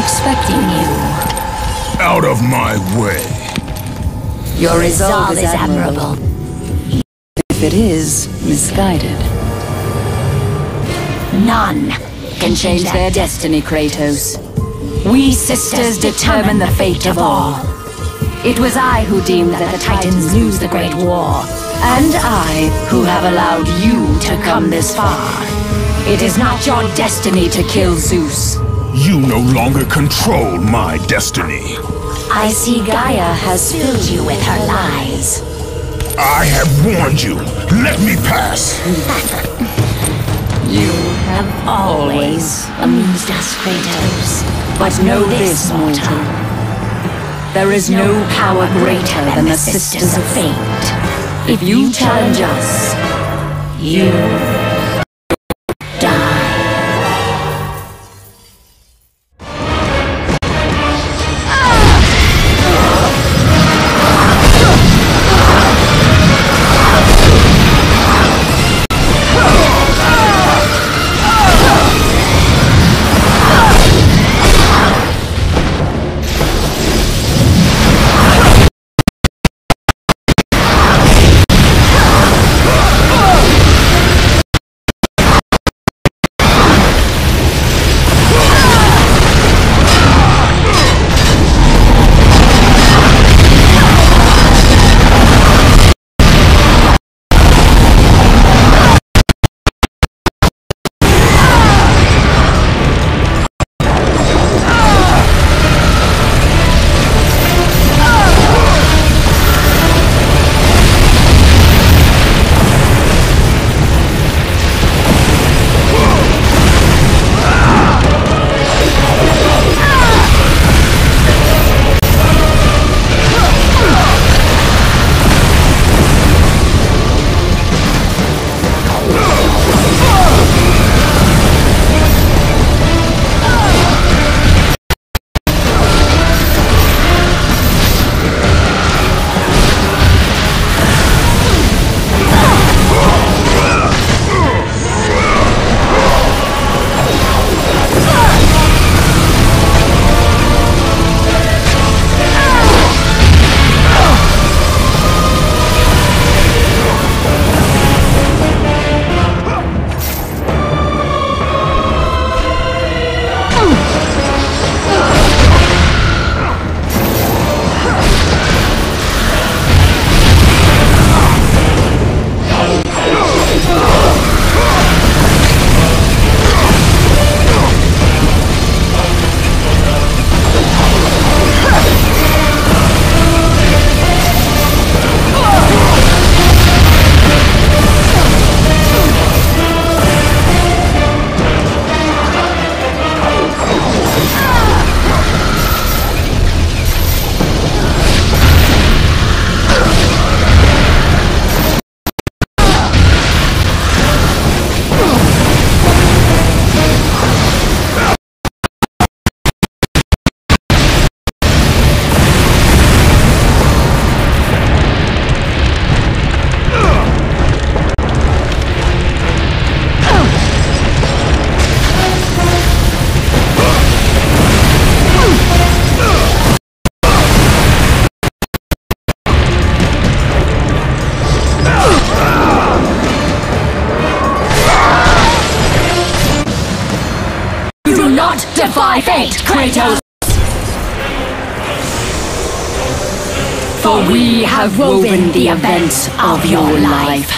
expecting you. Out of my way. Your resolve is admirable. If it is misguided. None can change their destiny, Kratos. We sisters determine the fate of all. It was I who deemed that the Titans lose the Great War, and I who have allowed you to come this far. It is not your destiny to kill Zeus. You no longer control my destiny. I see Gaia has filled you with her lies. I have warned you. Let me pass. You have always amused us, Kratos. But know this, mortal. There is no power greater than the Sisters of Fate. If you challenge us, you die. Defy fate, Kratos! For we have woven the events of your life.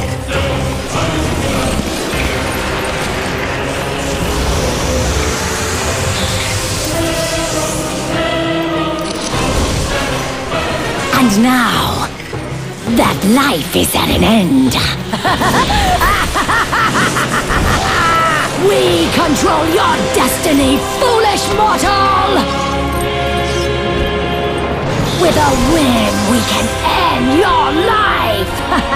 And now, that life is at an end. We control your destiny, foolish mortal! With a whim, we can end your life!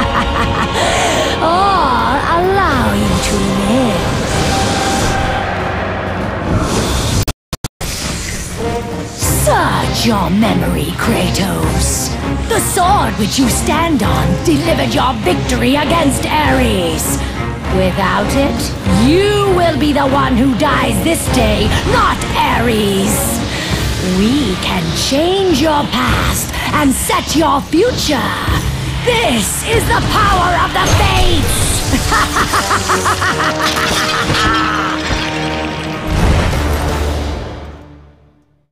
Or allow you to live. Search your memory, Kratos. The sword which you stand on delivered your victory against Ares. Without it, you will be the one who dies this day, not Ares. We can change your past and set your future. This is the power of the Fates!